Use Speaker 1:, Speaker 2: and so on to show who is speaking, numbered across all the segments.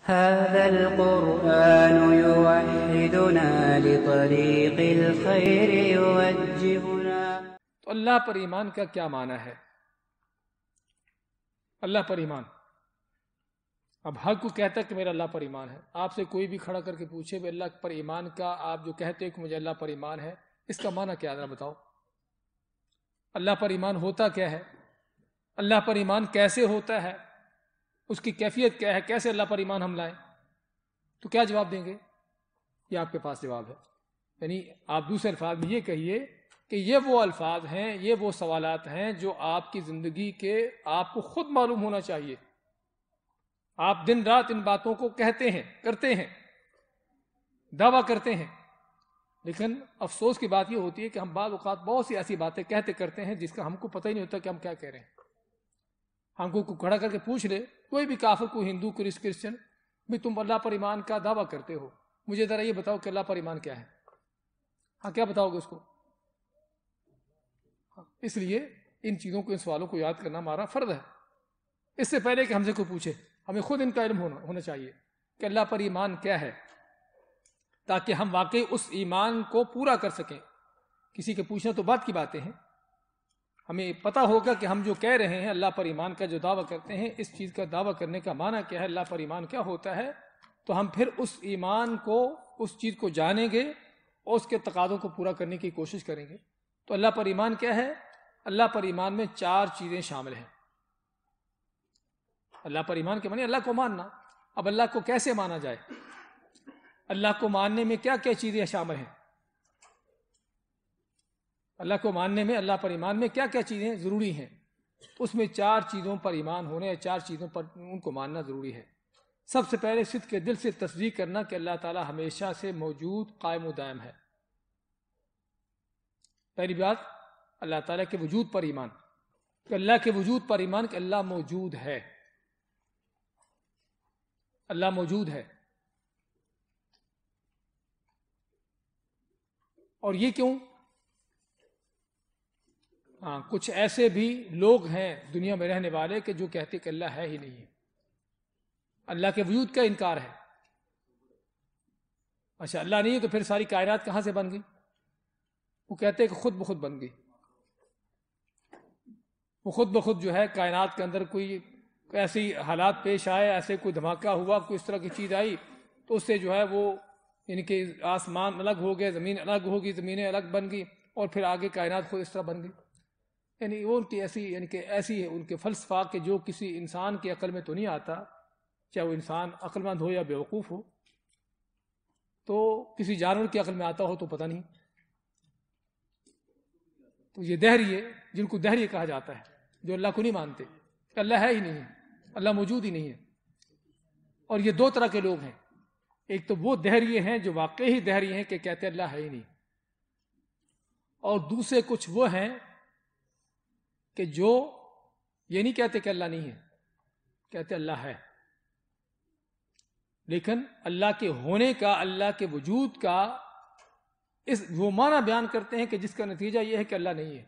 Speaker 1: هذا القرآن يوحدنا لطريق الخير يوجهنا.
Speaker 2: تو اللہ پر ایمان کا کیا معنی ہے؟ اللہ پر ایمان، اب ہر کوئی کہتا ہے کہ میرا اللہ پر ایمان ہے. آپ سے کوئی بھی کھڑا کر کے پوچھے بھی اللہ پر ایمان کا آپ جو کہتے ہیں کہ مجھے اللہ پر ایمان ہے، اس کا معنی کیا ذرا بتاؤ. اللہ پر ایمان ہوتا کیا ہے؟ اللہ پر ایمان کیسے ہوتا ہے؟ اس کی کیفیت کیا ہے؟ کیسے اللہ پر ایمان ہم لائیں؟ تو کیا جواب دیں گے؟ یہ آپ کے پاس جواب ہے. یعنی آپ دوسرے الفاظ میں یہ کہیے کہ یہ وہ الفاظ ہیں، یہ وہ سوالات ہیں جو آپ کی زندگی کے آپ کو خود معلوم ہونا چاہیے. آپ دن رات ان باتوں کو کہتے ہیں، کرتے ہیں، دعویٰ کرتے ہیں، لیکن افسوس کی بات یہ ہوتی ہے کہ ہم بعض اوقات بہت سی ایسی باتیں کہتے کرتے ہیں جس کا ہم کو پتہ ہی نہیں ہوتا کہ ہم کیا کہہ رہے ہیں. ہم کو کھڑا کر کے پوچھ لے کوئی بھی کافر، کوئی ہندو، کوئی کرسچن، بھی تم اللہ پر ایمان کا دعویٰ کرتے ہو، مجھے ذرا یہ بتاؤ کہ اللہ پر ایمان کیا ہے. ہاں کیا بتاؤ گے اس کو؟ اس لیے ان چیزوں کو، ان سوالوں کو یاد کرنا ہمارا فرض ہے. اس سے پہلے کہ ہم سے کوئی پوچھے ہمیں خود ان کا علم ہونا چاہیے کہ اللہ پر ایمان کیا ہے، تاکہ ہم واقعی اس ایمان کو پورا کر سکیں. کسی کے پوچھنا تو بات کی باتیں ہیں، ہمیں پتہ ہوگا کہ ہم جو کہہ رہے ہیں اللہ پر ایمان کا جو دعویٰ کرتے ہیں، اس چیز کا دعویٰ کرنے کا معنی کیا ہے، اللہ پر ایمان کیا ہوتا ہے. تو ہم پھر اس ایمان کو، اس چیز کو جانیں گے اور اس کے تقاضوں کو پورا کرنے کی کوشش کریں گے. تو اللہ پر ایمان کیا ہے؟ اللہ پر ایمان میں 4 چیزیں شامل ہیں. اللہ پر ایمان کے معنی اللہ کو ماننا. اب اللہ کو کیسے مانا جائے؟ اللہ کو ماننے میں کیا کیا چیزیں شامل ہیں؟ اللہ کو ماننے میں، اللہ پر ایمان میں کیا کیا چیزیں ضروری ہیں؟ اس میں 4 چیزوں پر ایمان ہونے، یا 4 چیزوں پر ان کو ماننا ضروری ہے. سب سے پہلے صدق کے دل سے تصدیق کرنا کہ اللہ تعالیٰ ہمیشہ سے موجود، قائم و دائم ہے. پہلی بات اللہ تعالیٰ کے وجود پر ایمان، کہ اللہ کے وجود پر ایمان کہ اللہ موجود ہے. اللہ موجود ہے. اور یہ کیوں؟ ہاں، کچھ ایسے بھی لوگ ہیں دنیا میں رہنے والے کہ جو کہتے کہ اللہ ہے ہی نہیں ہے، اللہ کے وجود کا انکار ہے. اچھا اللہ نہیں ہے تو پھر ساری کائنات کہاں سے بن گئی؟ وہ کہتے کہ خود بخود بن گئی. وہ خود بخود جو ہے کائنات کے اندر کوئی ایسی حالات پیش آئے، ایسے کوئی دھماکہ ہوا، کوئی اس طرح کی چیز آئی تو اس سے جو ہے وہ یعنی کہ آسمان الگ ہو گئے، زمین الگ ہوگی، زمینیں الگ بن گئی، اور پھر آگے کائنات خود اس طرح بن گئی. یعنی وہ ان کی ایسی، یعنی کہ ایسی ہے ان کے فلسفہ کہ جو کسی انسان کی عقل میں تو نہیں آتا، چاہے وہ انسان عقل مند ہو یا بیوقوف ہو. تو کسی جانور کی عقل میں آتا ہو تو پتہ نہیں. تو یہ دہریے، جن کو دہریے کہا جاتا ہے، جو اللہ کو نہیں مانتے کہ اللہ ہے ہی نہیں ہے، اللہ موجود ہی نہیں ہے. اور یہ 2 طرح کے لوگ ہیں. ایک تو وہ دہریے ہیں جو واقعی ہی دہریے ہیں کہ کہتے اللہ ہے ہی نہیں، اور دوسرے کچھ وہ ہیں کہ جو یہ نہیں کہتے کہ اللہ نہیں ہے، کہتے اللہ ہے، لیکن اللہ کے ہونے کا، اللہ کے وجود کا اس وہ معنی بیان کرتے ہیں کہ جس کا نتیجہ یہ ہے کہ اللہ نہیں ہے.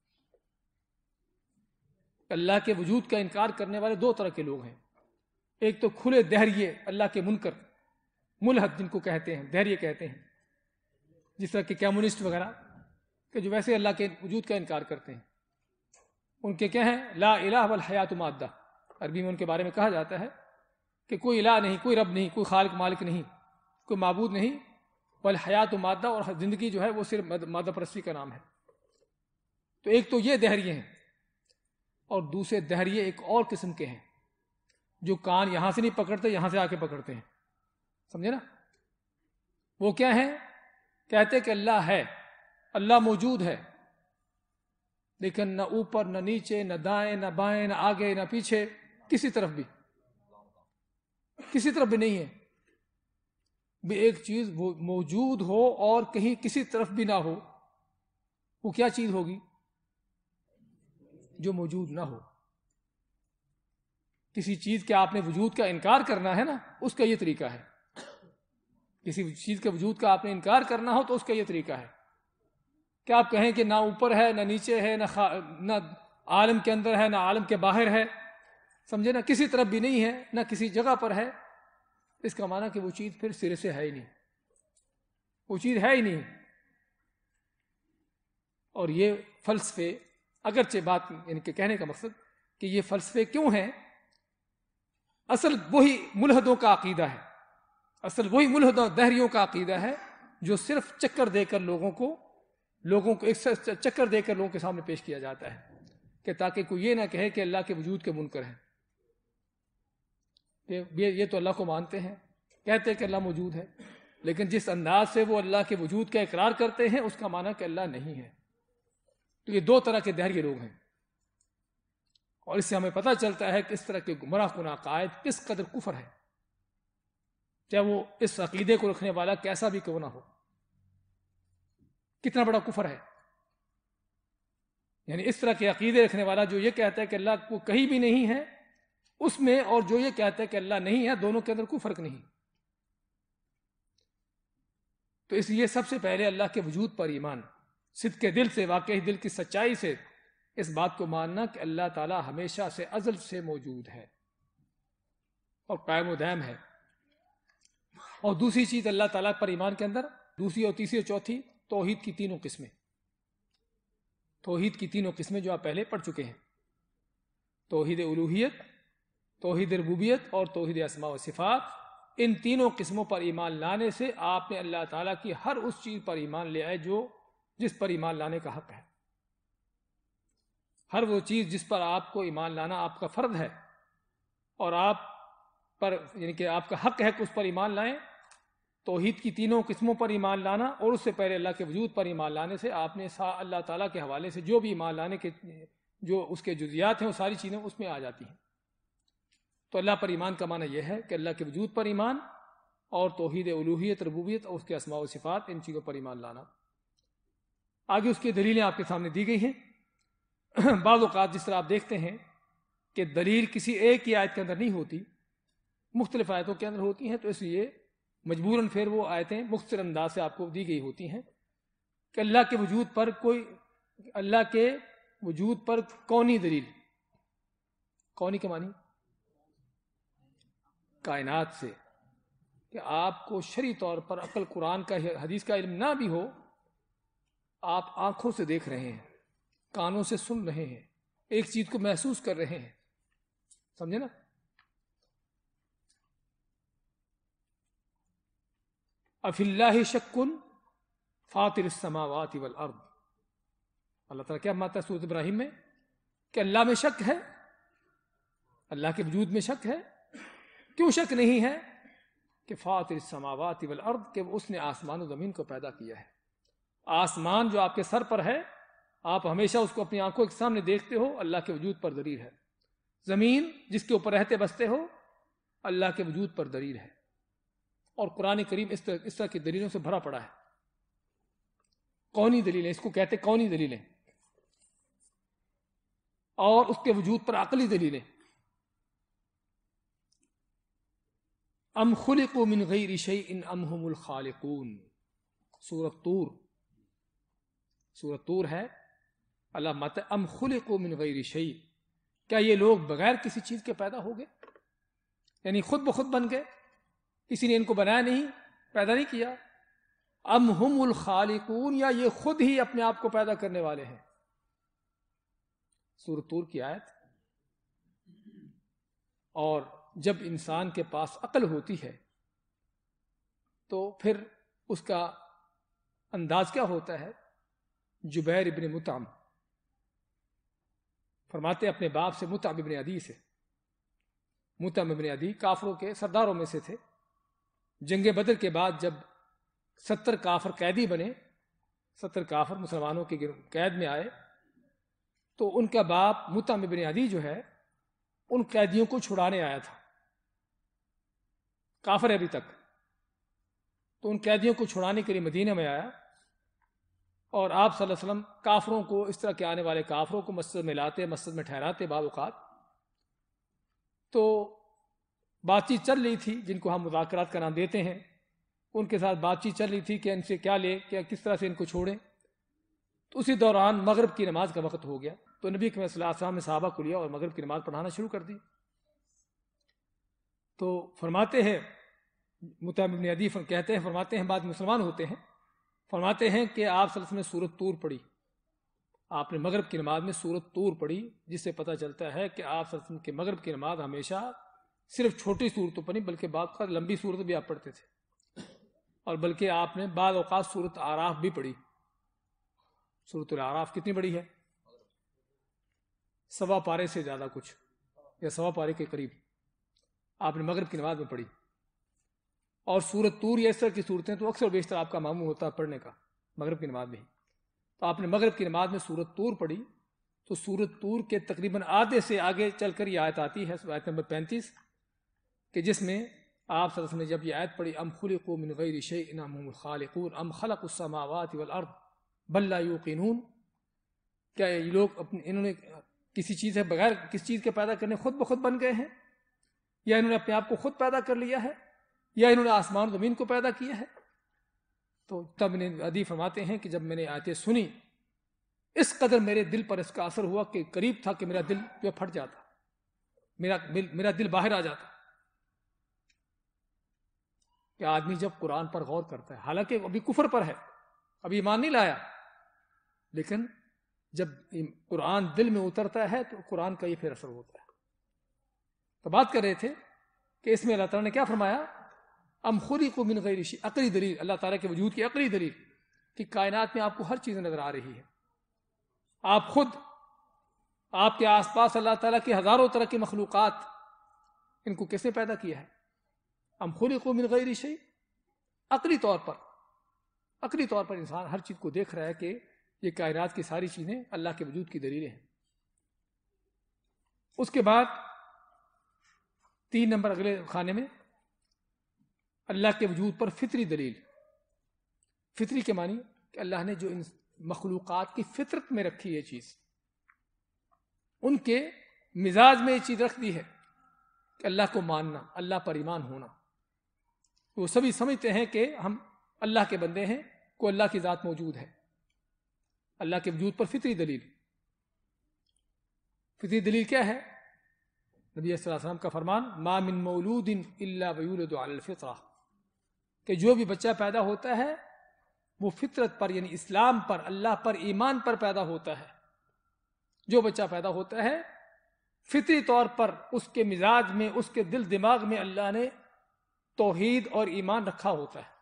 Speaker 2: اللہ کے وجود کا انکار کرنے والے 2 طرح کے لوگ ہیں. ایک تو کھلے دہریے، اللہ کے منکر، ملحد جن کو کہتے ہیں، دہریے کہتے ہیں، جس طرح کہ کمیونسٹ وغیرہ، کہ جو ویسے اللہ کے وجود کا انکار کرتے ہیں. ان کے کیا ہیں؟ لا الہ والحیات مادہ. عربی میں ان کے بارے میں کہا جاتا ہے کہ کوئی الہ نہیں، کوئی رب نہیں، کوئی خالق مالک نہیں، کوئی معبود نہیں، والحیات مادہ، اور زندگی جو ہے وہ صرف مادہ پرستی کا نام ہے. تو ایک تو یہ دہریے ہیں، اور دوسرے دہریے ایک اور قسم کے ہیں جو کان یہاں سے نہیں پکڑتے، یہاں سے آ کے پکڑتے ہیں. سمجھے نا؟ وہ کیا ہیں؟ کہتے کہ اللہ ہے، اللہ موجود ہے، لیکن نہ اوپر نہ نیچے، نہ دائیں نہ بائیں، نہ آگے نہ پیچھے، کسی طرف بھی نہیں ہے. بھی ایک چیز وہ موجود ہو اور کہیں کسی طرف بھی نہ ہو، وہ کیا چیز ہوگی؟ جو موجود نہ ہو. کسی چیز کے آپ نے وجود کا انکار کرنا ہے نا، اس کا یہ طریقہ ہے. کسی چیز کے وجود کا آپ نے انکار کرنا ہو تو اس کا یہ طریقہ ہے کہ آپ کہیں کہ نہ اوپر ہے، نہ نیچے ہے، نہ عالم کے اندر ہے، نہ عالم کے باہر ہے. سمجھے نا؟ کسی طرف بھی نہیں ہے، نہ کسی جگہ پر ہے. اس کا معنی کہ وہ چیز پھر سرے سے ہے ہی نہیں، وہ چیز ہے ہی نہیں۔ اور یہ فلسفے، اگرچہ بات یعنی کہ کہنے کا مقصد کہ یہ فلسفے کیوں ہیں، اصل وہی ملحدوں کا عقیدہ ہے، اصل وہی ملحدوں دہریوں کا عقیدہ ہے جو صرف چکر دے کر لوگوں کو ایک چکر دے کر لوگوں کے سامنے پیش کیا جاتا ہے کہ تاکہ کوئی یہ نہ کہے کہ اللہ کے وجود کے منکر ہیں، یہ تو اللہ کو مانتے ہیں، کہتے ہیں کہ اللہ موجود ہے، لیکن جس انداز سے وہ اللہ کے وجود کا اقرار کرتے ہیں اس کا معنی کہ اللہ نہیں ہے۔ تو یہ دو طرح کے دہریے لوگ ہیں، اور اس سے ہمیں پتہ چلتا ہے کہ اس طرح کے گمراہ کن عقائد کس قدر کفر ہے، چاہے وہ اس عقیدے کو رکھنے والا کیسا بھی کیوں نہ ہو، کتنا بڑا کفر ہے۔ یعنی اس طرح کے عقیدے رکھنے والا جو یہ کہتا ہے کہ اللہ کو کہیں بھی نہیں ہے اس میں، اور جو یہ کہتا ہے کہ اللہ نہیں ہے، دونوں کے اندر کوئی فرق نہیں۔ تو اس لیے سب سے پہلے اللہ کے وجود پر ایمان، صدق کے دل سے، واقعی دل کی سچائی سے اس بات کو ماننا کہ اللہ تعالی ہمیشہ سے ازل سے موجود ہے اور قائم و دائم ہے۔ اور دوسری چیز اللہ تعالیٰ پر ایمان کے اندر، دوسری اور تیسری اور چوتھی، توحید کی تینوں قسمیں، توحید کی تینوں قسمیں جو آپ پہلے پڑھ چکے ہیں، توحید الوہیت، توحید ربوبیت اور توحید اسماء و صفات۔ ان تینوں قسموں پر ایمان لانے سے آپ نے اللہ تعالیٰ کی ہر اس چیز پر ایمان لے آئے جس پر ایمان لانے کا حق ہے، ہر وہ چیز جس پر آپ کو ایمان لانا آپ کا فرض ہے اور آپ پر یعنی کہ آپ کا حق ہے کہ اس پر ایمان لائیں۔ توحید کی تینوں قسموں پر ایمان لانا اور اس سے پہلے اللہ کے وجود پر ایمان لانے سے آپ نے اللہ تعالیٰ کے حوالے سے جو بھی ایمان لانے کے جو اس کے جزیات ہیں وہ ساری چیزیں اس میں آ جاتی ہیں۔ تو اللہ پر ایمان کا معنی یہ ہے کہ اللہ کے وجود پر ایمان اور توحید الوہیت، ربوبیت اور اس کے اسماء و صفات، ان چیزوں پر ایمان لانا۔ آگے اس کی دلیلیں آپ کے سامنے دی گئی ہیں۔ بعض اوقات جس طرح آپ دیکھتے ہیں کہ دلیل کسی ایک ہی آیت کے اندر نہیں ہوتی، مختلف آیتوں کے اندر ہوتی ہیں، تو اس لیے مجبوراً پھر وہ آیتیں مختصر انداز سے آپ کو دی گئی ہوتی ہیں کہ اللہ کے وجود پر کونی دلیل، کونی کے معنی کائنات سے، کہ آپ کو شرعی طور پر عقل، قرآن کا، حدیث کا علم نہ بھی ہو، آپ آنکھوں سے دیکھ رہے ہیں، کانوں سے سن رہے ہیں، ایک چیز کو محسوس کر رہے ہیں، سمجھے نا؟ افی اللہ شک فاطر السماوات والارض، اللہ تعالیٰ کیا ماتا ہے سورۃ ابراہیم میں کہ اللہ میں شک ہے، اللہ کے وجود میں شک ہے۔ کیوں شک نہیں ہے؟ کہ فاطر السماوات والارض، کہ اس نے آسمان و زمین کو پیدا کیا ہے۔ آسمان جو آپ کے سر پر ہے، آپ ہمیشہ اس کو اپنی آنکھوں کے سامنے دیکھتے ہو، اللہ کے وجود پر دلیل ہے۔ زمین جس کے اوپر رہتے بستے ہو، اللہ کے وجود پر دلیل ہے۔ اور قرآن کریم اس طرح کی دلیلوں سے بھرا پڑا ہے، کونی دلیلیں، اس کو کہتے کونی دلیلیں، اور اس کے وجود پر عقلی دلیلیں۔ ام خلقوا من غیر شیء ام هم الخالقون، سورۃ طور ہے، اللہ مت ام خلقوا من غیر شیء، کیا یہ لوگ بغیر کسی چیز کے پیدا ہو گئے، یعنی خود بخود بن گئے، کسی نے ان کو بنایا نہیں، پیدا نہیں کیا؟ ام هم الخالقون، یا یہ خود ہی اپنے آپ کو پیدا کرنے والے ہیں؟ سورۃ طور کی آیت۔ اور جب انسان کے پاس عقل ہوتی ہے تو پھر اس کا انداز کیا ہوتا ہے؟ جبیر ابن مطعم فرماتے اپنے باپ سے، مطعم ابن عدی سے، مطعم ابن عدی کافروں کے سرداروں میں سے تھے۔ جنگ بدر کے بعد جب 70 کافر قیدی بنے، 70 کافر مسلمانوں کے قید میں آئے، تو ان کا باپ مطعم ابن عدی جو ہے ان قیدیوں کو چھڑانے آیا تھا، کافر ہے ابھی تک، تو ان قیدیوں کو چھڑانے کے لیے مدینہ میں آیا، اور آپ صلی اللہ علیہ وسلم کافروں کو، اس طرح کے آنے والے کافروں کو مسجد میں لاتے، مسجد میں ٹھہراتے بعض اوقات۔ تو بات چیت چل رہی تھی، جن کو ہم مذاکرات کا نام دیتے ہیں، ان کے ساتھ بات چیت چل رہی تھی کہ ان سے کیا لے، کس طرح سے ان کو چھوڑیں۔ تو اسی دوران مغرب کی نماز کا وقت ہو گیا، تو نبی کریم صلی اللہ علیہ وسلم نے صحابہ کو لیا اور مغرب کی نماز پڑھانا شروع کر دی۔ تو فرماتے ہیں متعب ابن عدی کہتے ہیں، فرماتے ہیں، بعد مسلمان ہوتے ہیں، فرماتے ہیں کہ آپ صلی اللہ علیہ وسلم نے سورۃ طور پڑھی، آپ نے مغرب کی نماز میں سورۃ طور پڑھی، جس سے پتہ چلتا ہے کہ آپ صلی اللہ علیہ وسلم کے مغرب کی نماز ہمیشہ صرف چھوٹی صورتوں پر نہیں بلکہ بعض اوقات لمبی صورت بھی آپ پڑھتے تھے، اور بلکہ آپ نے بعض اوقات سورۃ اعراف بھی پڑھی۔ سورۃ الاعراف کتنی بڑی ہے؟ 1.25 پارے سے زیادہ کچھ، یا 1.25 پارے کے قریب آپ نے مغرب کی نماز میں پڑھی۔ اور سورۃ طور یا اس طرح کی صورتیں تو اکثر بیشتر آپ کا معمول ہوتا ہے پڑھنے کا مغرب کی نماز میں ہی، تو آپ نے مغرب کی نماز میں سورۃ طور پڑھی، تو سورۃ طور کے تقریباً آدھے سے آگے چل کر یہ آیت آتی ہے، آیت نمبر 35، کہ جس میں آپ صلی اللہ علیہ وسلم نے جب یہ آیت پڑھی، ام خلقوا من غیر شیء ام هم الخالقون ام خلقوا السماوات والارض بل لا یوقنون، کیا یہ لوگ انہوں نے کسی چیز سے بغیر کسی چیز کے پیدا کرنے خود بخود بن گئے ہیں، یا انہوں نے اپنے آپ کو خود پیدا کر لیا ہے، یا انہوں نے آسمان و زمین کو پیدا کیا ہے؟ تو تب عدی فرماتے ہیں کہ جب میں نے آیتیں سنی، اس قدر میرے دل پر اس کا اثر ہوا کہ قریب تھا کہ میرا دل جو پھٹ جاتا، میرا دل باہر آ جاتا، کہ آدمی جب قرآن پر غور کرتا ہے، حالانکہ ابھی کفر پر ہے، ابھی ایمان نہیں لایا، لیکن جب قرآن دل میں اترتا ہے تو قرآن کا یہ پھر اثر ہوتا ہے۔ تو بات کر رہے تھے کہ اس میں اللہ تعالیٰ نے کیا فرمایا، ام خلقوا من غیر شیء، عقلی دلیل، اللہ تعالیٰ کے وجود کی عقلی دلیل کہ کائنات میں آپ کو ہر چیز نظر آ رہی ہے، آپ خود، آپ کے آس پاس اللہ تعالیٰ کی ہزاروں طرح کی مخلوقات، ان کو کس نے پیدا کیا ہے؟ ام خلقوا من غیر شیء، عقلی طور پر انسان ہر چیز کو دیکھ رہا ہے کہ یہ کائنات کی ساری چیزیں اللہ کے وجود کی دلیلیں ہیں۔ اس کے بعد 3 نمبر اگلے خانے میں اللہ کے وجود پر فطری دلیل۔ فطری کے معنی کہ اللہ نے جو ان مخلوقات کی فطرت میں رکھی یہ چیز، ان کے مزاج میں یہ چیز رکھ دی ہے کہ اللہ کو ماننا، اللہ پر ایمان ہونا۔ وہ سبھی سمجھتے ہیں کہ ہم اللہ کے بندے ہیں، کوئی اللہ کی ذات موجود ہے، اللہ کے وجود پر فطری دلیل۔ فطری دلیل کیا ہے؟ نبی صلی اللہ علیہ وسلم کا فرمان، ما من مولود الا ویولد علی الفطرہ، کہ جو بھی بچہ پیدا ہوتا ہے وہ فطرت پر یعنی اسلام پر، اللہ پر ایمان پر پیدا ہوتا ہے۔ جو بچہ پیدا ہوتا ہے فطری طور پر اس کے مزاج میں، اس کے دل دماغ میں اللہ نے توحید اور ایمان رکھا ہوتا ہے،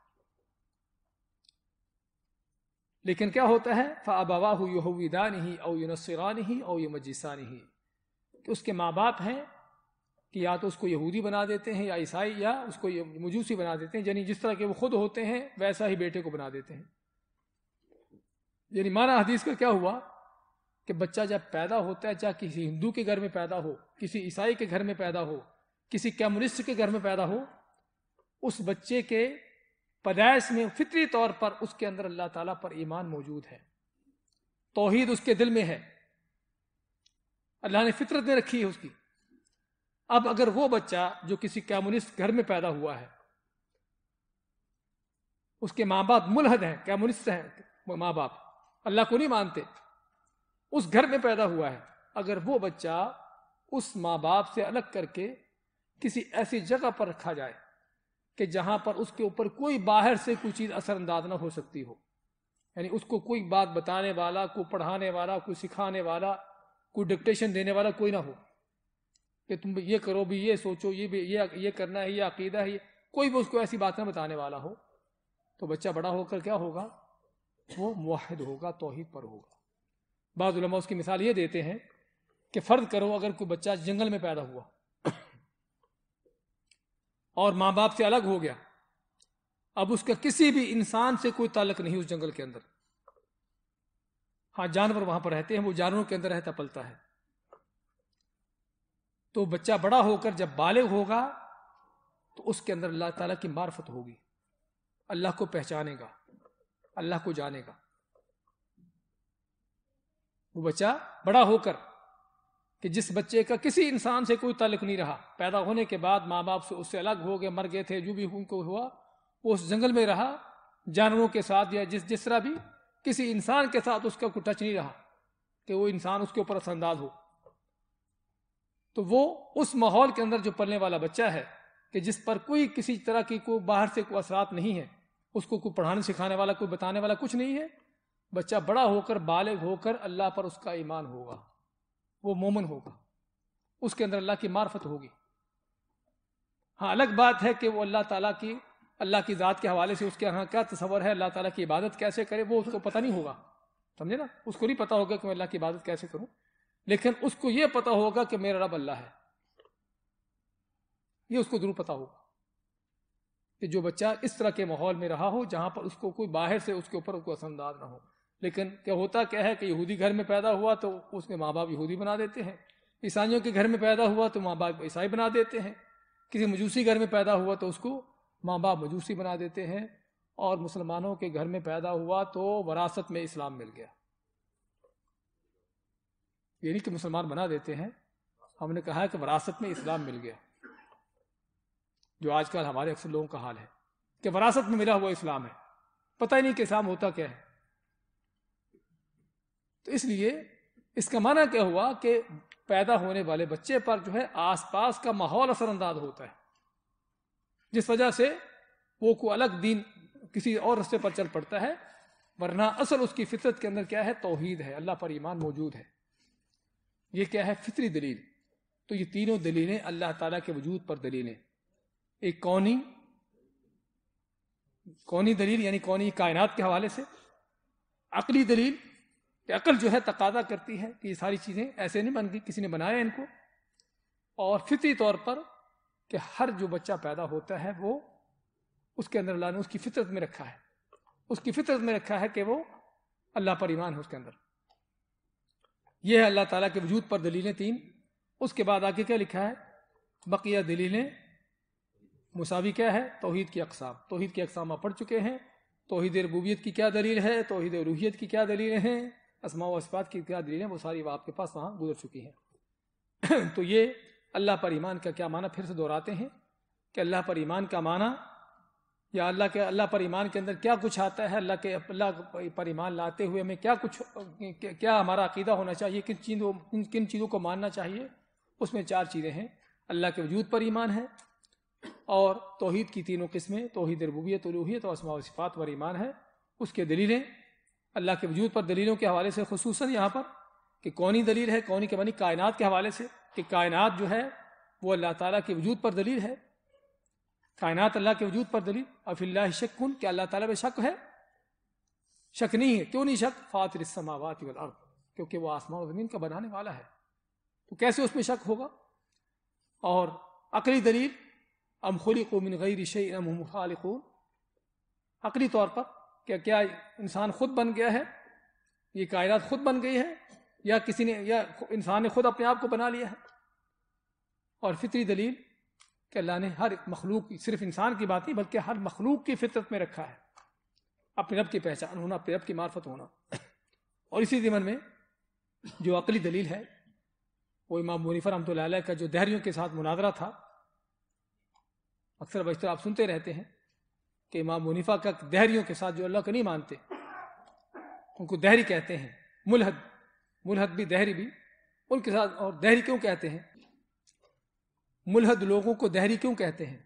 Speaker 2: لیکن کیا ہوتا ہے، فَأَبَوَاهُ يُهَوِّدَانِهِ أَوْ يُنَصِّرَانِهِ أَوْ يُمَجِّسَانِهِ، کہ اس کے ماں باپ ہیں کہ یا تو اس کو یہودی بنا دیتے ہیں یا عیسائی، یا اس کو مجوسی بنا دیتے ہیں، یعنی جس طرح کے وہ خود ہوتے ہیں ویسا ہی بیٹے کو بنا دیتے ہیں۔ یعنی معنی حدیث کا کیا ہوا کہ بچہ جب پیدا ہوتا ہے، چاہے کسی ہندو کے گھر میں پیدا ہو، کسی عیسائی کے گھر میں پیدا ہو، کسی کمیونسٹ کے گھر میں پیدا ہو، اس بچے کے پیدائش میں فطری طور پر اس کے اندر اللہ تعالیٰ پر ایمان موجود ہے، توحید اس کے دل میں ہے، اللہ نے فطرت میں رکھی ہے اس کی۔ اب اگر وہ بچہ جو کسی کمیونسٹ گھر میں پیدا ہوا ہے، اس کے ماں باپ ملحد ہیں، کمیونسٹ ہیں ماں باپ، اللہ کو نہیں مانتے، اس گھر میں پیدا ہوا ہے، اگر وہ بچہ اس ماں باپ سے الگ کر کے کسی ایسی جگہ پر رکھا جائے کہ جہاں پر اس کے اوپر کوئی باہر سے کوئی چیز اثر انداز نہ ہو سکتی ہو، یعنی اس کو کوئی بات بتانے والا، کوئی پڑھانے والا، کوئی سکھانے والا، کوئی ڈکٹیشن دینے والا کوئی نہ ہو کہ تم یہ کرو بھی، یہ سوچو، یہ کرنا ہے، یہ عقیدہ ہے، کوئی بھی اس کو ایسی بات نہ بتانے والا ہو، تو بچہ بڑا ہو کر کیا ہوگا؟ وہ موحد ہوگا، توحید پر ہوگا۔ بعض علماء اس کی مثال یہ دیتے ہیں کہ فرض کرو اگر کوئی بچہ جنگل میں پیدا ہوا اور ماں باپ سے الگ ہو گیا، اب اس کا کسی بھی انسان سے کوئی تعلق نہیں اس جنگل کے اندر، ہاں جانور وہاں پر رہتے ہیں، وہ جانوروں کے اندر رہتا پلتا ہے، تو بچہ بڑا ہو کر جب بالغ ہوگا تو اس کے اندر اللہ تعالیٰ کی معرفت ہوگی، اللہ کو پہچانے گا، اللہ کو جانے گا۔ وہ بچہ بڑا ہو کر، کہ جس بچے کا کسی انسان سے کوئی تعلق نہیں رہا، پیدا ہونے کے بعد ماں باپ سے اس سے الگ ہو گئے، مر گئے تھے، جو بھی ان کو ہوا، وہ اس جنگل میں رہا، جانوروں کے ساتھ یا جس طرح بھی، کسی انسان کے ساتھ اس کا کوئی ٹچ نہیں رہا کہ وہ انسان اس کے اوپر اثر انداز ہو، تو وہ اس ماحول کے اندر جو پلنے والا بچہ ہے کہ جس پر کوئی کسی طرح کی کوئی باہر سے کوئی اثرات نہیں ہے، اس کو کوئی پڑھانے سکھانے والا، کوئی بتانے والا کچھ نہیں ہے، بچہ بڑا ہو کر بالغ ہو کر اللہ پر اس کا ایمان ہوگا، وہ مومن ہوگا، اس کے اندر اللہ کی معرفت ہوگی۔ ہاں الگ بات ہے کہ وہ اللہ کی ذات کے حوالے سے اس کے یہاں کیا تصور ہے، اللہ تعالیٰ کی عبادت کیسے کرے، وہ اس کو پتہ نہیں ہوگا، سمجھے نا، اس کو نہیں پتا ہوگا کہ میں اللہ کی عبادت کیسے کروں، لیکن اس کو یہ پتا ہوگا کہ میرا رب اللہ ہے، یہ اس کو ضرور پتا ہوگا۔ کہ جو بچہ اس طرح کے ماحول میں رہا ہو جہاں پر اس کو کوئی باہر سے اس کے اوپر کوئی اثر انداز نہ ہو، لیکن کیا ہوتا کیا ہے کہ یہودی گھر میں پیدا ہوا تو اس میں ماں باپ یہودی بنا دیتے ہیں، عیسائیوں کے گھر میں پیدا ہوا تو ماں باپ عیسائی بنا دیتے ہیں، کسی مجوسی گھر میں پیدا ہوا تو اس کو ماں باپ مجوسی بنا دیتے ہیں، اور مسلمانوں کے گھر میں پیدا ہوا تو وراثت میں اسلام مل گیا، یعنی کہ مسلمان بنا دیتے ہیں، ہم نے کہا ہے کہ وراثت میں اسلام مل گیا، جو آج کل ہمارے اکثر لوگوں کا حال ہے کہ وراثت میں ملا ہوا اسلام ہے، پتہ ہی نہیں کہ اسلام ہوتا کیا ہے۔ تو اس لیے اس کا معنی کیا ہوا کہ پیدا ہونے والے بچے پر جو ہے آس پاس کا ماحول اثر انداز ہوتا ہے، جس وجہ سے وہ کوئی الگ دین کسی اور رستے پر چل پڑتا ہے، ورنہ اصل اس کی فطرت کے اندر کیا ہے، توحید ہے، اللہ پر ایمان موجود ہے۔ یہ کیا ہے، فطری دلیل۔ تو یہ تینوں دلیلیں اللہ تعالیٰ کے وجود پر دلیلیں، ایک کونی دلیل یعنی کونی کائنات کے حوالے سے، عقلی دلیل کہ عقل جو ہے تقاضا کرتی ہے کہ یہ ساری چیزیں ایسے نہیں بن گئی، کسی نے بنایا ان کو، اور فطری طور پر کہ ہر جو بچہ پیدا ہوتا ہے وہ اس کے اندر اللہ نے اس کی فطرت میں رکھا ہے، اس کی فطرت میں رکھا ہے کہ وہ اللہ پر ایمان ہے اس کے اندر۔ یہ ہے اللہ تعالیٰ کے وجود پر دلیلیں تین۔ اس کے بعد آگے کیا لکھا ہے، بقیہ دلیلیں مساوی کیا ہے، توحید کی اقسام۔ توحید کی اقسام آپ پڑھ چکے ہیں، توحید ربوبیت کی کیا دلیل ہے، توحید الوہیت کی کیا دلیلیں ہیں، اسماء و صفات کی کیا دلیلیں، وہ ساری آپ کے پاس وہاں گزر چکی ہیں۔ تو یہ اللہ پر ایمان کا کیا معنی پھر سے دہراتے ہیں کہ اللہ پر ایمان کا معنی، یا اللہ پر ایمان کے اندر کیا کچھ آتا ہے، اللہ پر ایمان لاتے ہوئے ہمیں کیا ہمارا عقیدہ ہونا چاہیے، کن چیزوں کو ماننا چاہیے۔ اس میں چار چیزیں ہیں، اللہ کے وجود پر ایمان ہے، اور توحید کی تینوں قسمیں، توحید ربوبیت، الوہیت اور اسماء و صفات پر ایمان ہے۔ اس کے دلیلیں اللہ کے وجود پر دلیلوں کے حوالے سے، خصوصاً یہاں پر کہ کونی دلیل ہے، کونی کے معنی کائنات کے حوالے سے، کہ کائنات جو ہے وہ اللہ تعالیٰ کے وجود پر دلیل ہے، کائنات اللہ کے وجود پر دلیل۔ افی اللہ شک، کہ اللہ تعالیٰ میں شک ہے، شک نہیں ہے، کیوں نہیں شک، فاطر السماوات والارض، کیونکہ وہ آسمان و زمین کا بنانے والا ہے، تو کیسے اس میں شک ہوگا۔ اور عقلی دلیل، ام خلقوا من غیر شیء ام هم خالقون، عقلی طور پر کہ کیا انسان خود بن گیا ہے، یہ کائنات خود بن گئی ہے، یا انسان نے خود اپنے آپ کو بنا لیا ہے۔ اور فطری دلیل کہ اللہ نے ہر ایک مخلوق کی، صرف انسان کی بات نہیں بلکہ ہر مخلوق کی فطرت میں رکھا ہے اپنے رب کی پہچان ہونا، اپنے رب کی معرفت ہونا۔ اور اسی ضمن میں جو عقلی دلیل ہے وہ امام ابو حنیفہ رحمۃ اللہ علیہ کا جو دہریوں کے ساتھ مناظرہ تھا، اکثر بیشتر آپ سنتے رہتے ہیں کہ امام ابو حنیفہ کا دہریوں کے ساتھ جو اللہ کو نہیں مانتے ان کو دہری کہتے ہیں، ملحد بھی دہری بھی ان کے ساتھ۔ اور دہری کیوں کہتے ہیں، ملحد لوگوں کو دہری کیوں کہتے ہیں،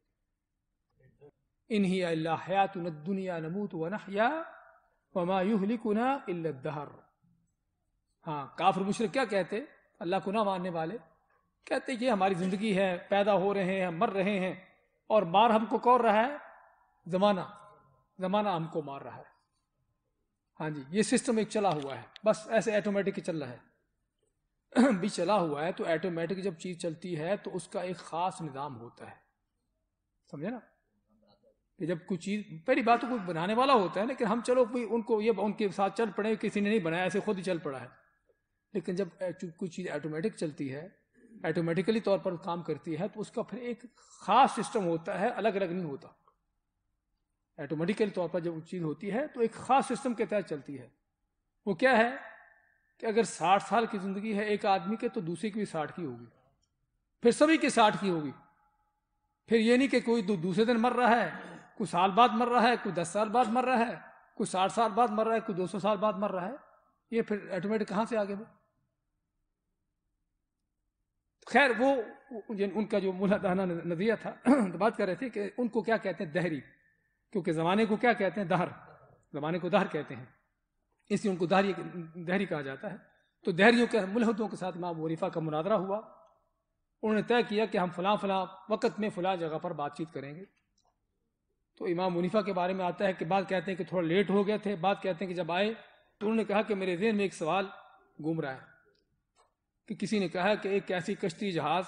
Speaker 2: ان ہی الا حیاتنا الدنیا نموت ونحیا وما یہلکنا الا الدہر۔ ہاں، کافر مشرک کیا کہتے، اللہ کو نہ ماننے والے کہتے کہ ہماری زندگی ہے، پیدا ہو رہے ہیں، مر رہے ہیں، اور مار ہم کو کون رہا ہے، زمانہ ہم کو مار رہا ہے۔ ہاں جی، یہ سسٹم ایک چلا ہوا ہے، بس ایسے ایٹومیٹک چل رہا ہے بھی چلا ہوا ہے۔ تو ایٹومیٹک جب چیز چلتی ہے تو اس کا ایک خاص نظام ہوتا ہے، سمجھے نا، کہ جب کوئی چیز، پہلی بات تو کوئی بنانے والا ہوتا ہے، لیکن ہم چلو ان کو یہ ان کے ساتھ چل پڑے، کسی نے نہیں بنایا، ایسے خود ہی چل پڑا ہے۔ لیکن جب کوئی چیز ایٹومیٹک چلتی ہے، ایٹومیٹکلی طور پر کام کرتی ہے، تو اس کا پھر ایک خاص سسٹم ہوتا ہے، الگ الگ نہیں ہوتا۔ ایٹومیٹکلی طور پر جب وہ چیز ہوتی ہے تو ایک خاص سسٹم کے تحت چلتی ہے۔ وہ کیا ہے کہ اگر 60 سال کی زندگی ہے ایک آدمی کے تو دوسرے کی بھی 60 کی ہوگی، پھر سبھی کی 60 کی ہوگی۔ پھر یہ نہیں کہ کوئی دوسرے دن مر رہا ہے، کوئی سال بعد مر رہا ہے، کوئی 10 سال بعد مر رہا ہے، کوئی 60 سال بعد مر رہا ہے، کوئی 200 سال بعد مر رہا ہے۔ یہ پھر ایٹومیٹک کہاں سے آگے وہ؟ خیر، وہ ان کا جو مولانہ نظریہ تھا تو بات کر رہے تھے کہ ان کو کیا کہتے ہیں دہری، کیونکہ زمانے کو کیا کہتے ہیں دہر، زمانے کو دہر کہتے ہیں، اس لیے ان کو دہری کہا جاتا ہے۔ تو دہریوں کے ملحدوں کے ساتھ امام ابو حنیفہ کا مناظرہ ہوا، انہوں نے طے کیا کہ ہم فلاں وقت میں فلاں جگہ پر بات چیت کریں گے۔ تو امام ابو حنیفہ کے بارے میں آتا ہے کہ بعض کہتے ہیں کہ تھوڑا لیٹ ہو گئے تھے، بعض کہتے ہیں کہ جب آئے تو انہوں نے کہا کہ میرے ذہن میں ایک سوال گھوم رہا ہے کہ کسی نے کہا کہ ایک ایسی کشتی جہاز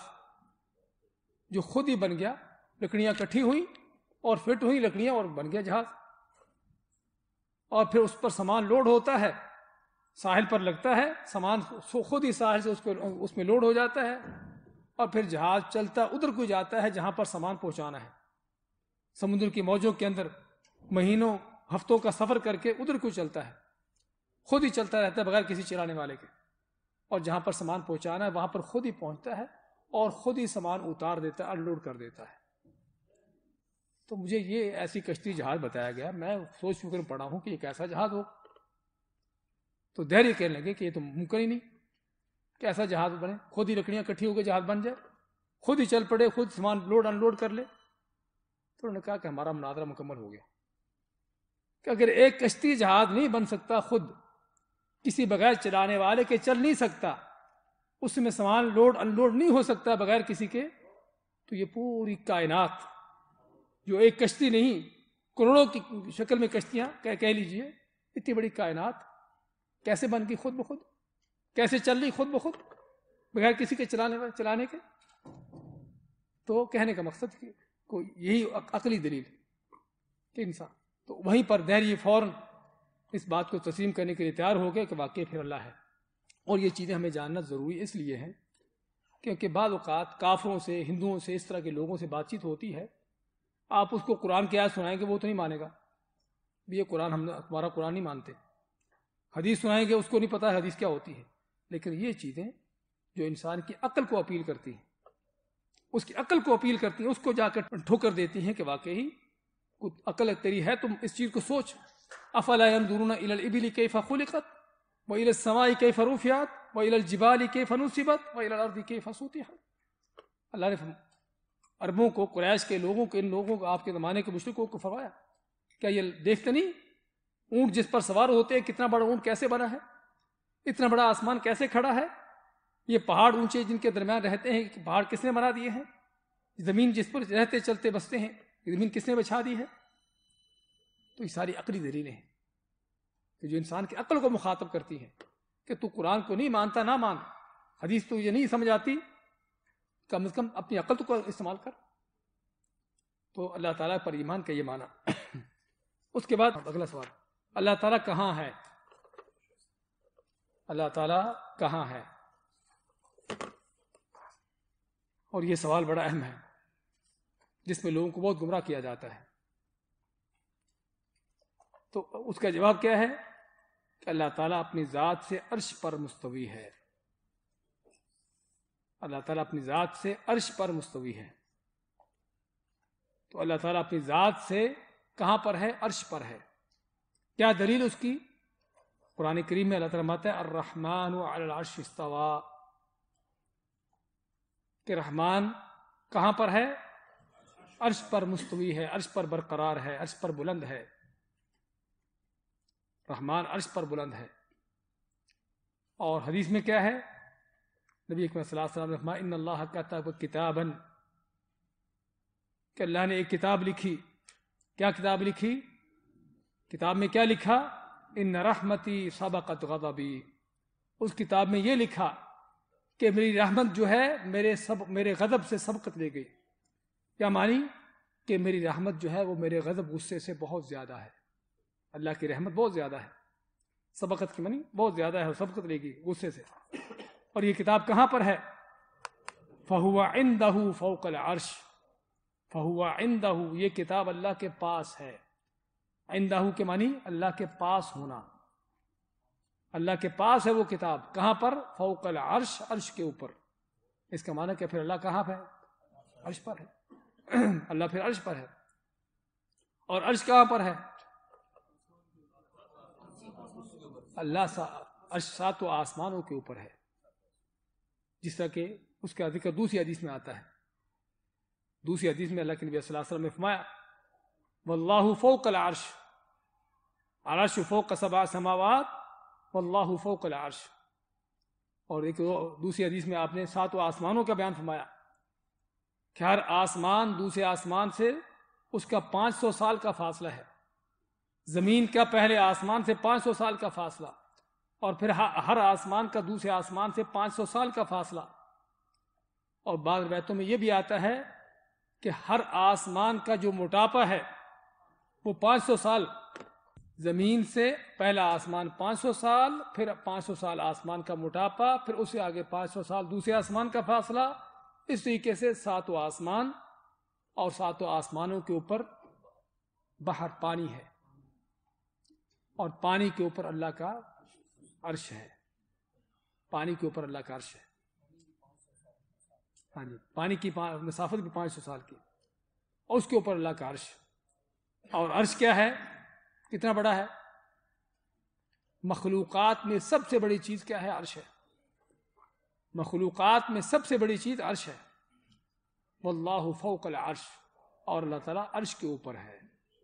Speaker 2: جو خود ہی بن گیا، لکڑیاں کٹھی ہوئی اور فٹ ہوئی لکڑیاں اور بن گیا جہاز، اور پھر اس پر سامان لوڈ ہوتا ہے، ساحل پر لگتا ہے، سامان خود ہی ساحل سے اس میں لوڈ ہو جاتا ہے، اور پھر جہاز چلتا ادھر کو جاتا ہے جہاں پر سامان پہنچانا ہے، سمندر کی موجوں کے اندر مہینوں ہفتوں کا سفر کر کے ادھر کو چلتا ہے، خود ہی چلتا رہتا ہے بغیر کسی چلانے والے کے، اور جہاں پر سامان پہنچانا ہے وہاں پر خود ہی پہنچتا ہے اور خود ہی سامان اتار دیتا ہے، انلوڈ کر دیتا ہے۔ تو مجھے یہ ایسی کشتی جہاز بتایا گیا، میں سوچ کر پڑھا ہوں کہ یہ کیسا جہاز ہو، تو دہری کہنے لگے کہ یہ تو ممکن ہی نہیں کہ ایسا جہاز بنے، خود ہی لکڑیاں کٹھی ہو کے جہاز بن جائے، خود ہی چل پڑے، خود سامان لوڈ انلوڈ کر لے۔ تو انہوں نے کہا کہ ہمارا مناظرہ مکمل ہو گیا کہ اگر ایک کشتی جہاز نہیں بن سکتا، خود کسی بغیر چلانے والے کے چل نہیں سکتا، اس میں سامان لوڈ انلوڈ نہیں ہو سکتا بغیر کسی کے، تو یہ پوری کائنات جو ایک کشتی نہیں کروڑوں کی شکل میں کشتیاں کہہ لیجئے، اتنی بڑی کائنات کیسے بن گئی خود بخود، کیسے چل رہی خود بخود بغیر کسی کے چلانے کے؟ تو کہنے کا مقصد کہ کوئی یہی عقلی دلیل کہ انسان، تو وہیں پر دہری فوراً اس بات کو تسلیم کرنے کے لیے تیار ہو گئے کہ واقعی پھر اللہ ہے۔ اور یہ چیزیں ہمیں جاننا ضروری اس لیے ہے کیونکہ بعض اوقات کافروں سے، ہندوؤں سے، اس طرح کے لوگوں سے بات چیت ہوتی ہے، آپ اس کو قرآن کی آیت سنائیں گے وہ تو نہیں مانے گا، یہ قرآن ہم تمہارا قرآن نہیں مانتے، حدیث سنائیں گے اس کو نہیں پتا ہے حدیث کیا ہوتی ہے۔ لیکن یہ چیزیں جو انسان کی عقل کو اپیل کرتی ہیں، اس کی عقل کو اپیل کرتی ہیں، اس کو جا کر ٹھوکر دیتی ہیں کہ واقعی کچھ عقل تیری ہے، تم اس چیز کو سوچ۔ افلا ينظرون الى الابل كيف خلقت والى السماء كيف رفعت والى الجبال كيف نصبت والى الارض كيف سطحت۔ اللہ نے عربوں کو، قریش کے لوگوں کو، ان لوگوں کو، آپ کے زمانے کے مشرکوں کو فرمایا کیا یہ دیکھتے نہیں اونٹ جس پر سوار ہوتے ہیں، کتنا بڑا اونٹ کیسے بنا ہے، اتنا بڑا آسمان کیسے کھڑا ہے، یہ پہاڑ اونچے جن کے درمیان رہتے ہیں، پہاڑ کس نے بنا دیے ہیں، زمین جس پر رہتے چلتے بستے ہیں، زمین کس نے بچھا دی ہے؟ تو یہ ساری عقلی دلیلیں ہیں کہ جو انسان کی عقل کو مخاطب کرتی ہیں کہ تو قرآن کو نہیں مانتا، نہ مان، حدیث تو یہ نہیں سمجھ آتی، کم از کم اپنی عقل تو استعمال کر۔ تو اللہ تعالیٰ پر ایمان کا یہ معنی۔ اس کے بعد اگلا سوال، اللہ تعالیٰ کہاں ہے؟ اللہ تعالیٰ کہاں ہے؟ اور یہ سوال بڑا اہم ہے جس میں لوگوں کو بہت گمراہ کیا جاتا ہے۔ تو اس کا جواب کیا ہے کہ اللہ تعالیٰ اپنی ذات سے عرش پر مستوی ہے، اللہ تعالیٰ اپنی ذات سے عرش پر مستوی ہے۔ تو اللہ تعالیٰ اپنی ذات سے کہاں پر ہے؟ عرش پر ہے۔ کیا دلیل اس کی؟ قرآن کریم میں اللہ تعالیٰ فرماتا ہے الرحمن علی العرش استوى، کہ رحمان کہاں پر ہے؟ عرش پر مستوی ہے، عرش پر برقرار ہے، عرش پر بلند ہے، رحمان عرش پر بلند ہے۔ اور حدیث میں کیا ہے؟ نبی اکرم صلی اللہ علیہ وسلم نے فرمایا ان اللہ کتب کتابا، کہ اللہ نے ایک کتاب لکھی۔ کیا کتاب لکھی؟ کتاب میں کیا لکھا؟ ان رحمتی سبقت غضبی، اس کتاب میں یہ لکھا کہ میری رحمت جو ہے میرے غضب سے سبقت لے گئی۔ کیا معنی؟ کہ میری رحمت جو ہے وہ میرے غضب غصے سے بہت زیادہ ہے، اللہ کی رحمت بہت زیادہ ہے، سبقت کی معنی بہت زیادہ ہے، سبقت لے گی غصے سے۔ اور یہ کتاب کہاں پر ہے؟ فَهُوَ عِنْدَهُ فَوْقَ الْعَرْشِ، فَهُوَ عِنْدَهُ، یہ کتاب اللہ کے پاس ہے۔ عِنْدَهُ کے معنی اللہ کے پاس ہونا، اللہ کے پاس ہے وہ کتاب۔ کہاں پر؟ فوق العرش، عرش کے اوپر۔ اس کا معنی کہ پھر اللہ کہاں پر ہے؟ عرش پر ہے۔ اللہ پھر عرش پر ہے۔ اور عرش کہاں پر ہے؟ اللہ عرش ساتوں آسمانوں کے اوپر ہے، جس طرح کہ اس کا ذکر دوسری حدیث میں آتا ہے. دوسری حدیث میں اللہ کے نبی صلی اللہ علیہ وسلم نے فرمایا واللہ فوق العرش، عرش فوق سبع سماوات واللہ فوق العرش. اور ایک دوسری حدیث میں آپ نے 7 آسمانوں کا بیان فرمایا کہ ہر آسمان دوسرے آسمان سے اس کا 500 سال کا فاصلہ ہے. زمین کا پہلے آسمان سے 500 سال کا فاصلہ، اور پھر ہر آسمان کا دوسرے آسمان سے 500 سال کا فاصلہ. اور بعض روایتوں میں یہ بھی آتا ہے کہ ہر آسمان کا جو موٹاپا ہے وہ 500 سال. زمین سے پہلا آسمان 500 سال، پھر 500 سال آسمان کا موٹاپا، پھر اس سے آگے 500 سال دوسرے آسمان کا فاصلہ. اس طریقے سے 7 آسمان، اور 7 آسمانوں کے اوپر بحر پانی ہے، اور پانی کے اوپر اللہ کا عرش ہے. پانی کے اوپر اللہ کا عرش ہے. ہاں جی، پانی کی مسافت بھی 500 سال کی، اور اس کے اوپر اللہ کا عرش. اور عرش کیا ہے؟ کتنا بڑا ہے؟ مخلوقات میں سب سے بڑی چیز کیا ہے؟ عرش ہے. مخلوقات میں سب سے بڑی چیز عرش ہے. واللہ فوق العرش، اور اللہ تعالیٰ عرش کے اوپر ہے.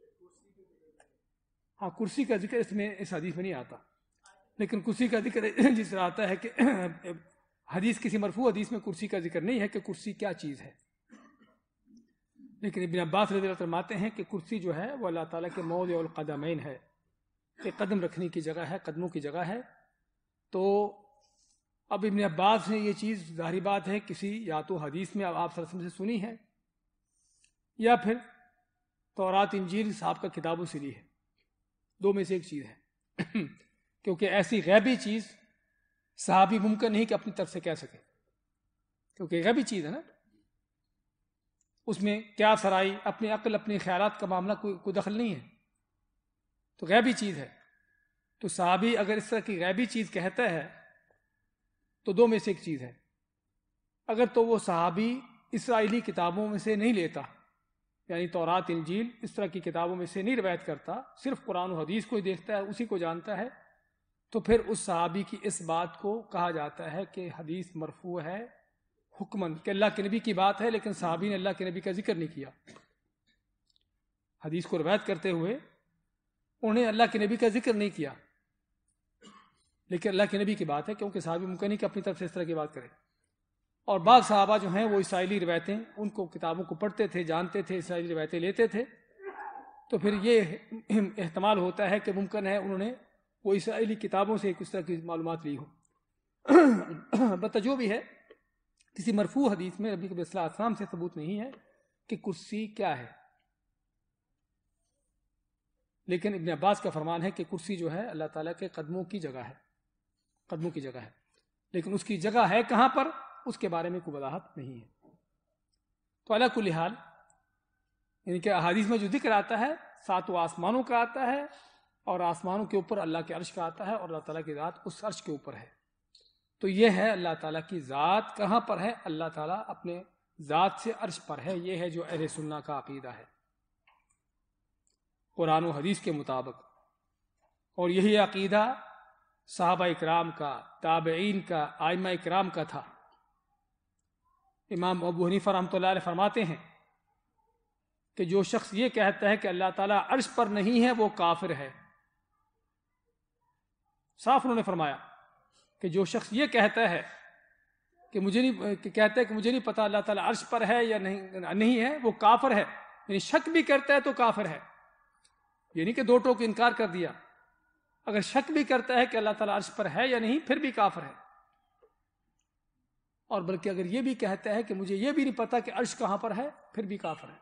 Speaker 2: ہاں، کرسی کا ذکر اس حدیث میں نہیں آتا، لیکن کرسی کا ذکر جس طرح آتا ہے کہ حدیث کسی مرفوع حدیث میں کرسی کا ذکر نہیں ہے کہ کرسی کیا چیز ہے. لیکن ابن عباس رضی اللہ عنہ فرماتے ہیں کہ کرسی جو ہے وہ اللہ تعالیٰ کے موضع القدمین ہے، کہ قدم رکھنے کی جگہ ہے، قدموں کی جگہ ہے. تو اب ابن عباس نے یہ چیز ظاہری بات ہے کسی یا تو حدیث میں آپ صلی اللہ علیہ وسلم سے سنی ہے، یا پھر تورات انجیل صاحب کا کتابوں سے لی ہے. 2 میں سے ایک چیز ہے. کیونکہ ایسی غیبی چیز صحابی ممکن نہیں کہ اپنی طرف سے کہہ سکے، کیونکہ غیبی چیز ہے نا، اس میں کیا سرائی، اپنی عقل اپنے خیالات کا معاملہ کوئی دخل نہیں ہے، تو غیبی چیز ہے. تو صحابی اگر اس طرح کی غیبی چیز کہتا ہے تو 2 میں سے ایک چیز ہے. اگر تو وہ صحابی اسرائیلی کتابوں میں سے نہیں لیتا، یعنی تورات انجیل اس طرح کی کتابوں میں سے نہیں روایت کرتا، صرف قرآن و حدیث کو ہی دیکھتا ہے، اسی کو جانتا ہے، تو پھر اس صحابی کی اس بات کو کہا جاتا ہے کہ حدیث مرفوع ہے حکماً، کہ اللہ کے نبی کی بات ہے، لیکن صحابی نے اللہ کے نبی کا ذکر نہیں کیا. حدیث کو روایت کرتے ہوئے انہوں نے اللہ کے نبی کا ذکر نہیں کیا، لیکن اللہ کے نبی کی بات ہے، کیونکہ صحابی ممکن نہیں کہ اپنی طرف سے اس طرح کی بات کرے. اور بعض صحابہ جو ہیں وہ اسرائیلی روایتیں، ان کو کتابوں کو پڑھتے تھے، جانتے تھے، اسرائیلی روایتیں لیتے تھے، تو پھر یہ احتمال ہوتا ہے کہ ممکن ہے انہوں نے وہ اسرائیلی کتابوں سے کس طرح کی معلومات لی ہو. البتہ جو بھی ہے، کسی مرفوع حدیث میں نبی صلی اللہ علیہ وسلم سے ثبوت نہیں ہے کہ کرسی کیا ہے. لیکن ابن عباس کا فرمان ہے کہ کرسی جو ہے اللہ تعالیٰ کے قدموں کی جگہ ہے، قدموں کی جگہ ہے. لیکن اس کی جگہ ہے کہاں پر، اس کے بارے میں کوئی وضاحت نہیں ہے. تو علی کل حال، یعنی کہ احادیث میں جو ذکر آتا ہے 7 آسمانوں کا آتا ہے، اور آسمانوں کے اوپر اللہ کے عرش کا آتا ہے، اور اللہ تعالیٰ کی ذات اس عرش کے اوپر ہے. تو یہ ہے اللہ تعالیٰ کی ذات کہاں پر ہے. اللہ تعالیٰ اپنے ذات سے عرش پر ہے. یہ ہے جو اہل سنت کا عقیدہ ہے قرآن و حدیث کے مطابق. اور یہی عقیدہ صحابہ اکرام کا، تابعین کا، ائمہ اکرام کا تھا. امام ابو حنیفہ رحمۃ اللہ علیہ فرماتے ہیں کہ جو شخص یہ کہتا ہے کہ اللہ تعالیٰ عرش پر نہیں ہے وہ کافر ہے. صاف انہوں نے فرمایا کہ جو شخص یہ کہتا ہے کہ مجھے نہیں پتا اللہ تعالیٰ عرش پر ہے یا نہیں ہے، وہ کافر ہے. یعنی شک بھی کرتا ہے تو کافر ہے. یہ نہیں کہ 2 ٹوک انکار کر دیا، اگر شک بھی کرتا ہے کہ اللہ تعالیٰ عرش پر ہے یا نہیں، پھر بھی کافر ہے. اور بلکہ اگر یہ بھی کہتا ہے کہ مجھے یہ بھی نہیں پتا کہ عرش کہاں پر ہے، پھر بھی کافر ہے.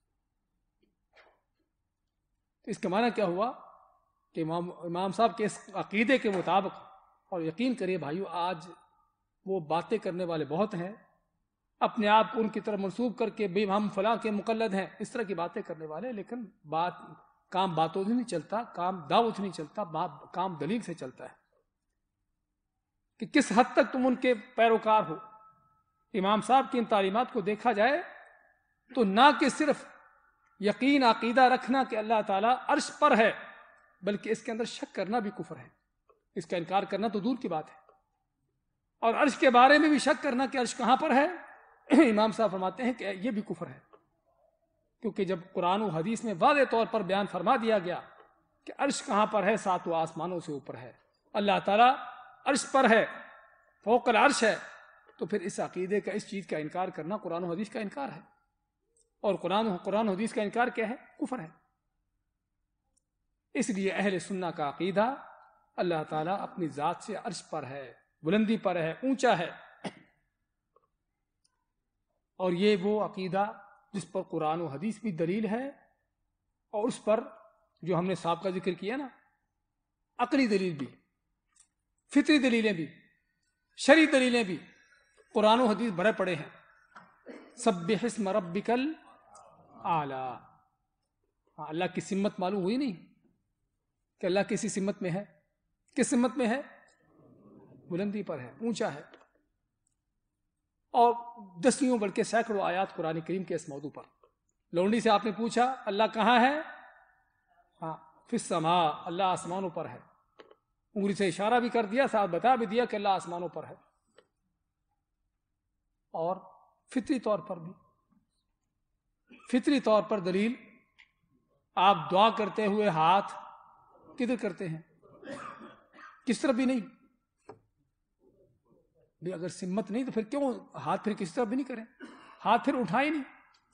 Speaker 2: تو اس کا معنی کیا ہوا کہ امام صاحب کے اس عقیدے کے مطابق، اور یقین کریے بھائیو، آج وہ باتیں کرنے والے بہت ہیں، اپنے آپ کو ان کی طرف منسوب کر کے ہم فلاں کے مقلد ہیں، اس طرح کی باتیں کرنے والے، لیکن کام باتوں سے نہیں چلتا، کام دعوت نہیں چلتا، کام دلیل سے چلتا ہے. کہ کس حد تک تم ان کے پیروکار ہو. امام صاحب کی ان تعلیمات کو دیکھا جائے تو نہ کہ صرف یقین عقیدہ رکھنا کہ اللہ تعالیٰ عرش پر ہے، بلکہ اس کے اندر شک کرنا بھی کفر ہے. اس کا انکار کرنا تو دور کی بات ہے. اور عرش کے بارے میں بھی شک کرنا کہ عرش کہاں پر ہے، امام صاحب فرماتے ہیں کہ یہ بھی کفر ہے، کیونکہ جب قرآن و حدیث میں واضح طور پر بیان فرما دیا گیا کہ عرش کہاں پر ہے، ساتوں آسمانوں سے اوپر ہے، اللہ تعالیٰ عرش پر ہے، فوق العرش ہے، تو پھر اس عقیدے کا، اس چیز کا انکار کرنا قرآن و حدیث کا انکار ہے، اور قرآن و حدیث کا انکار کیا ہے؟ کفر ہے۔ اس لیے اہل سنہ کا عقیدہ اللہ تعالیٰ اپنی ذات سے عرش پر ہے، بلندی پر ہے، اونچا ہے، اور یہ وہ عقیدہ جس پر قرآن و حدیث بھی دلیل ہے، اور اس پر جو ہم نے سابقہ ذکر کیا نا، عقلی دلیل بھی، فطری دلیلیں بھی، شرعی دلیلیں بھی، قرآن و حدیث بھرے پڑے ہیں۔ سبح اسم ربک الاعلی، اللہ کی سمت معلوم ہوئی نہیں کہ اللہ کسی سمت میں ہے؟ کس سمت میں ہے؟ بلندی پر ہے، اونچا ہے، اور دسیوں بلکہ سینکڑوں آیات قرآن کریم کے اس موضوع پر۔ لونڈی سے آپ نے پوچھا اللہ کہاں ہے؟ ہاں، فی السماء، اللہ آسمانوں پر ہے، انگلی سے اشارہ بھی کر دیا، ساتھ بتا بھی دیا کہ اللہ آسمانوں پر ہے۔ اور فطری طور پر بھی، فطری طور پر دلیل، آپ دعا کرتے ہوئے ہاتھ کدھر کرتے ہیں؟ کس طرف بھی نہیں۔ بھی اگر سمت نہیں تو پھر کیوں ہاتھ پھر کس طرف بھی نہیں کریں؟ ہاتھ پھر اٹھائیں نہیں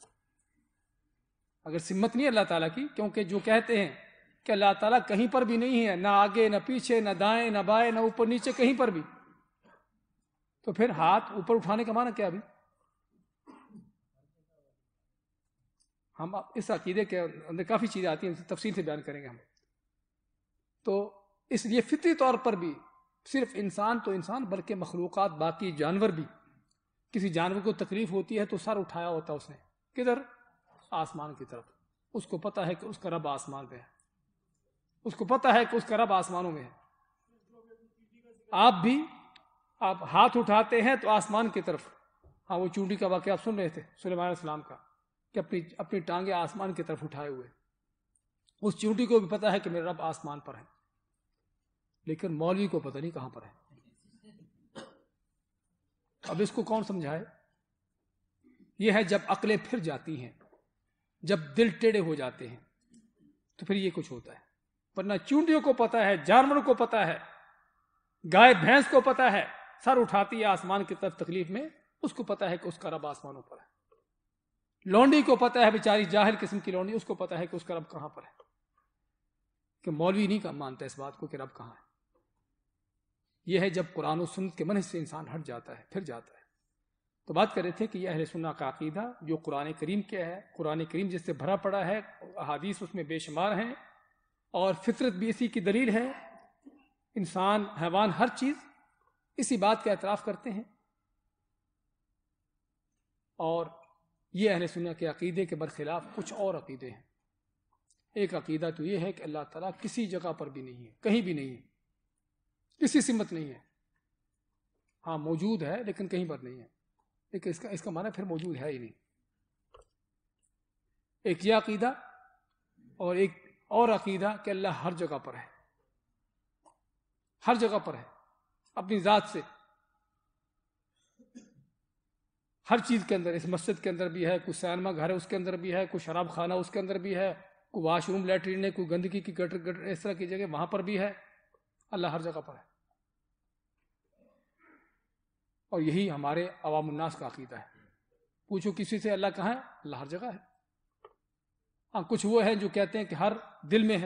Speaker 2: اگر سمت نہیں اللہ تعالیٰ کی، کیونکہ جو کہتے ہیں کہ اللہ تعالیٰ کہیں پر بھی نہیں ہے، نہ آگے نہ پیچھے، نہ دائیں نہ بائیں، نہ اوپر نیچے، کہیں پر بھی، تو پھر ہاتھ اوپر اٹھانے کا معنی کیا؟ بھی ہم اس عقیدے کے اندر کافی چیزیں آتی ہیں، تفصیل سے بیان کریں گے ہم۔ تو اس لیے فطری طور پر بھی، صرف انسان تو انسان بلکہ مخلوقات باقی جانور بھی، کسی جانور کو تکلیف ہوتی ہے تو سر اٹھایا ہوتا اس نے، کدھر؟ آسمان کی طرف۔ اس کو پتا ہے کہ اس کا رب آسمان پہ ہے، اس کو پتا ہے کہ اس کا رب آسمانوں میں ہے۔ آپ بھی، آپ ہاتھ اٹھاتے ہیں تو آسمان کی طرف۔ ہاں، وہ چونٹی کا واقعہ آپ سن رہے تھے سلیمان علیہ السلام کا، کہ اپنی ٹانگیں آسمان کی طرف اٹھائے ہوئے، اس چونٹی کو بھی پتا ہے کہ میرا رب آسمان پر ہے، لیکن مولوی کو پتہ نہیں کہاں پر ہے۔ اب اس کو کون سمجھائے؟ یہ ہے جب عقلیں پھر جاتی ہیں، جب دل ٹیڑے ہو جاتے ہیں، تو پھر یہ کچھ ہوتا ہے۔ ورنہ چونٹیوں کو پتا ہے، جانوروں کو پتا ہے، گائے بھینس کو پتا ہے، سر اٹھاتی ہے آسمان کی طرف تکلیف میں، اس کو پتا ہے کہ اس کا رب آسمانوں پر ہے۔ لونڈی کو پتا ہے، بیچاری جاہل قسم کی لونڈی، اس کو پتا ہے کہ اس کا رب کہاں پر ہے، کہ مولوی نہیں مانتا اس بات کو کہ رب کہاں ہے۔ یہ ہے جب قرآن و سنت کے منہج سے انسان ہٹ جاتا ہے، پھر جاتا ہے۔ تو بات کر رہے تھے کہ یہ اہل سنہ کا عقیدہ جو قرآن کریم کے ہے، قرآن کریم جس سے بھرا پڑا ہے، احادیث اس میں بے شمار ہیں، اور فطرت بھی اسی کی دلیل ہے، انسان، حیوان، ہر چیز اسی بات کا اعتراف کرتے ہیں۔ اور یہ اہل سنہ کے عقیدے کے برخلاف کچھ اور عقیدے ہیں۔ ایک عقیدہ تو یہ ہے کہ اللہ تعالیٰ کسی جگہ پر بھی نہیں ہے، کہیں بھی نہیں ہے، کسی سمت نہیں ہے، ہاں موجود ہے لیکن کہیں پر نہیں ہے، لیکن اس کا معنی پھر موجود ہے ہی نہیں۔ ایک یہ عقیدہ، اور ایک اور عقیدہ کہ اللہ ہر جگہ پر ہے، ہر جگہ پر ہے اپنی ذات سے، ہر چیز کے اندر، اس مسجد کے اندر بھی ہے، کوئی سینما گھر ہے اس کے اندر بھی ہے، کوئی شراب خانہ اس کے اندر بھی ہے، کوئی واش روم لیٹرین ہے، کوئی گندگی کی گٹر اس طرح کی جگہ وہاں پر بھی ہے، اللہ ہر جگہ پر ہے۔ اور یہی ہمارے عوام الناس کا عقیدہ ہے۔ پوچھو کسی سے اللہ کہاں ہے؟ اللہ ہر جگہ ہے۔ ہاں، کچھ وہ ہیں جو کہتے ہیں کہ ہر دل میں ہے،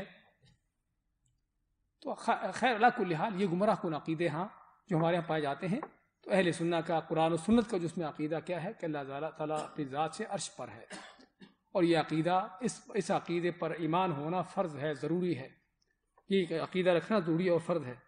Speaker 2: تو خیر اللہ کل حال یہ گمراہ کن عقیدے ہاں جو ہمارے یہاں پائے جاتے ہیں۔ تو اہل سنہ کا قرآن و سنت کا جو اس میں عقیدہ کیا ہے کہ اللہ تعالیٰ اپنی ذات سے عرش پر ہے، اور یہ عقیدہ، اس عقیدے پر ایمان ہونا فرض ہے، ضروری ہے، یہ عقیدہ رکھنا ضروری اور فرض ہے۔